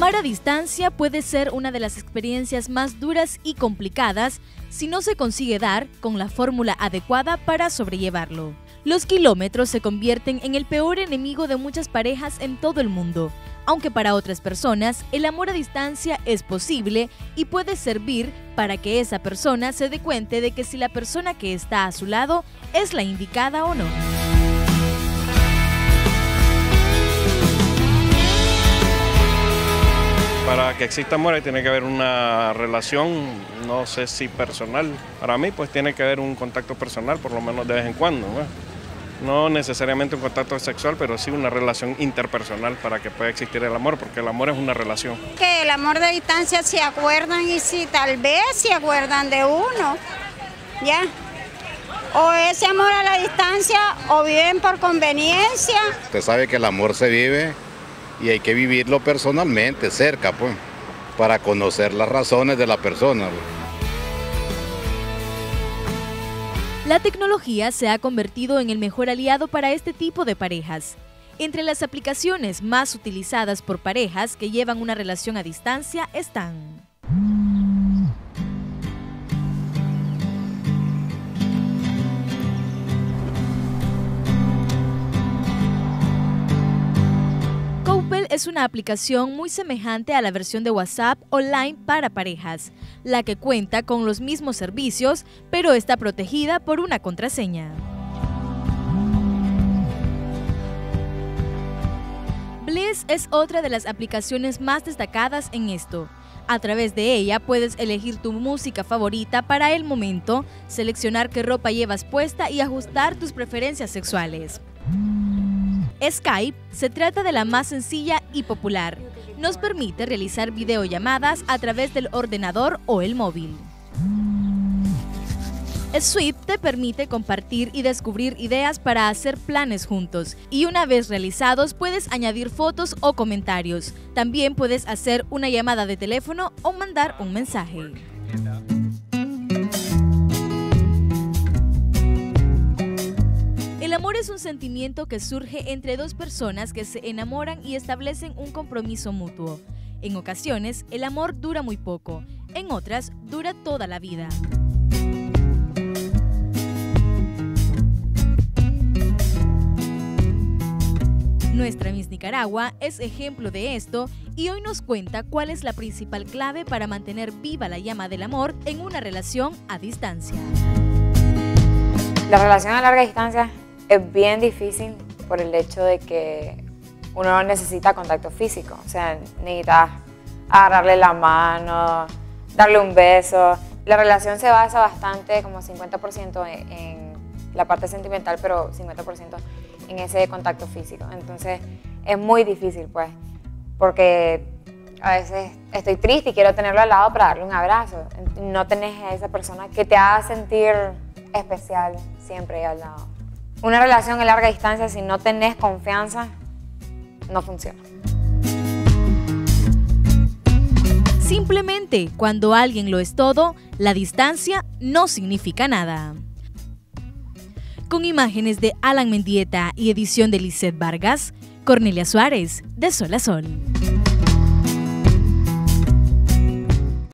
Amar a distancia puede ser una de las experiencias más duras y complicadas si no se consigue dar con la fórmula adecuada para sobrellevarlo. Los kilómetros se convierten en el peor enemigo de muchas parejas en todo el mundo, aunque para otras personas el amor a distancia es posible y puede servir para que esa persona se dé cuenta de que si la persona que está a su lado es la indicada o no. Para que exista amor tiene que haber una relación, no sé si personal. Para mí pues tiene que haber un contacto personal por lo menos de vez en cuando, ¿no? No necesariamente un contacto sexual, pero sí una relación interpersonal para que pueda existir el amor, porque el amor es una relación. Que el amor de distancia se acuerdan y si tal vez se acuerdan de uno, ¿ya? O ese amor a la distancia o viven por conveniencia. Usted sabe que el amor se vive y hay que vivirlo personalmente, cerca, pues, para conocer las razones de la persona. La tecnología se ha convertido en el mejor aliado para este tipo de parejas. Entre las aplicaciones más utilizadas por parejas que llevan una relación a distancia están Couples es una aplicación muy semejante a la versión de WhatsApp online para parejas, la que cuenta con los mismos servicios, pero está protegida por una contraseña. Bliss es otra de las aplicaciones más destacadas en esto. A través de ella puedes elegir tu música favorita para el momento, seleccionar qué ropa llevas puesta y ajustar tus preferencias sexuales. Skype se trata de la más sencilla y popular. Nos permite realizar videollamadas a través del ordenador o el móvil. Sweep te permite compartir y descubrir ideas para hacer planes juntos, y una vez realizados puedes añadir fotos o comentarios. También puedes hacer una llamada de teléfono o mandar un mensaje. El amor es un sentimiento que surge entre dos personas que se enamoran y establecen un compromiso mutuo. En ocasiones, el amor dura muy poco, en otras, dura toda la vida. Nuestra Miss Nicaragua es ejemplo de esto y hoy nos cuenta cuál es la principal clave para mantener viva la llama del amor en una relación a distancia. La relación a larga distancia es bien difícil por el hecho de que uno necesita contacto físico, o sea, necesitas agarrarle la mano, darle un beso. La relación se basa bastante, como 50% en la parte sentimental, pero 50% en ese contacto físico. Entonces es muy difícil, pues, porque a veces estoy triste y quiero tenerlo al lado para darle un abrazo. No tenés a esa persona que te haga sentir especial siempre al lado. Una relación a larga distancia, si no tenés confianza, no funciona. Simplemente, cuando alguien lo es todo, la distancia no significa nada. Con imágenes de Alan Mendieta y edición de Lisette Vargas, Cornelia Suárez, de Sol a Sol.